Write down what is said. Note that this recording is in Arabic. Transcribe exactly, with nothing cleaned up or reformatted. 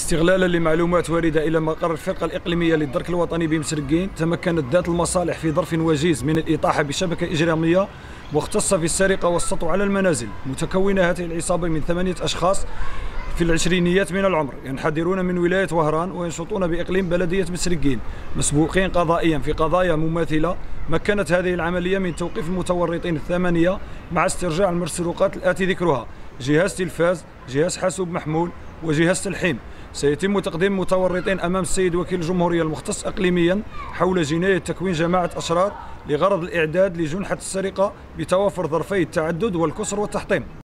استغلالا لمعلومات واردة إلى مقر الفرقة الإقليمية للدرك الوطني بمسرقين، تمكنت ذات المصالح في ظرف وجيز من الإطاحة بشبكة إجرامية مختصة في السرقة والسطو على المنازل، متكونة هذه العصابة من ثمانية أشخاص في العشرينيات من العمر، ينحدرون من ولاية وهران وينشطون بإقليم بلدية مسرقين، مسبوقين قضائيا في قضايا مماثلة. مكنت هذه العملية من توقيف المتورطين الثمانية مع استرجاع المسروقات الآتي ذكرها: جهاز تلفاز، جهاز حاسوب محمول، وجهاز تلحيم. سيتم تقديم المتورطين أمام السيد وكيل الجمهورية المختص إقليميا حول جناية تكوين جماعة أشرار لغرض الإعداد لجنحة السرقة بتوافر ظرفي التعدد والكسر والتحطيم.